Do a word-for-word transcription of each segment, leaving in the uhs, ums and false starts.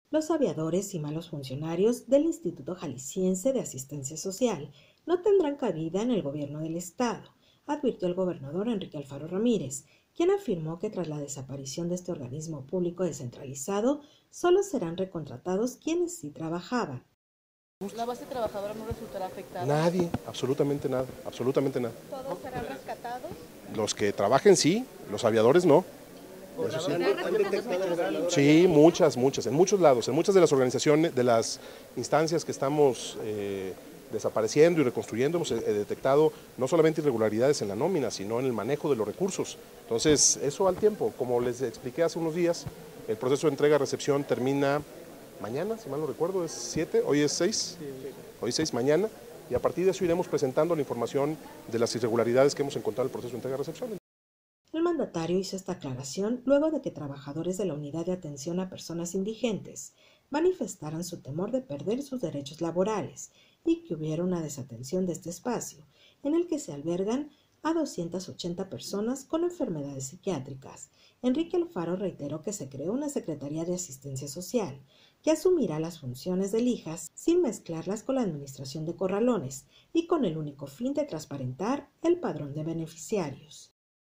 Los aviadores y malos funcionarios del Instituto Jalisciense de Asistencia Social no tendrán cabida en el gobierno del Estado, advirtió el gobernador Enrique Alfaro Ramírez, quien afirmó que tras la desaparición de este organismo público descentralizado, solo serán recontratados quienes sí trabajaban. ¿La base trabajadora no resultará afectada? Nadie, absolutamente nada, absolutamente nada. ¿Todos serán rescatados? Los que trabajen sí, los aviadores no. Eso sí. ¿Han detectado? Sí, muchas, muchas, en muchos lados, en muchas de las organizaciones, de las instancias que estamos eh, desapareciendo y reconstruyendo, hemos eh, detectado no solamente irregularidades en la nómina, sino en el manejo de los recursos. Entonces, eso al tiempo, como les expliqué hace unos días, el proceso de entrega-recepción termina mañana, si mal no recuerdo, es siete, hoy es seis, hoy es seis, mañana, y a partir de eso iremos presentando la información de las irregularidades que hemos encontrado en el proceso de entrega-recepción. El mandatario hizo esta aclaración luego de que trabajadores de la Unidad de Atención a Personas Indigentes manifestaran su temor de perder sus derechos laborales y que hubiera una desatención de este espacio, en el que se albergan a doscientas ochenta personas con enfermedades psiquiátricas. Enrique Alfaro reiteró que se creó una Secretaría de Asistencia Social, que asumirá las funciones del I J A S sin mezclarlas con la administración de corralones y con el único fin de transparentar el padrón de beneficiarios.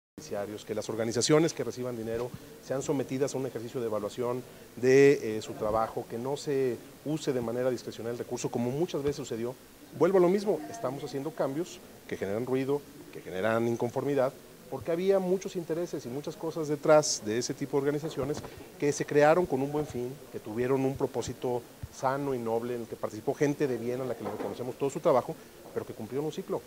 Que las organizaciones que reciban dinero sean sometidas a un ejercicio de evaluación de eh, su trabajo, que no se use de manera discrecional el recurso, como muchas veces sucedió. Vuelvo a lo mismo, estamos haciendo cambios que generan ruido, que generan inconformidad, porque había muchos intereses y muchas cosas detrás de ese tipo de organizaciones que se crearon con un buen fin, que tuvieron un propósito sano y noble, en el que participó gente de bien a la que le reconocemos todo su trabajo, pero que cumplieron un ciclo.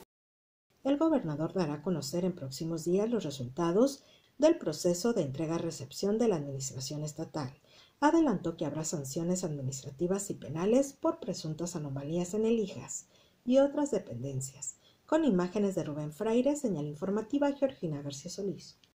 El gobernador dará a conocer en próximos días los resultados del proceso de entrega-recepción de la administración estatal. Adelantó que habrá sanciones administrativas y penales por presuntas anomalías en el I J A S y otras dependencias. Con imágenes de Rubén Fraire, señal informativa Georgina García Solís.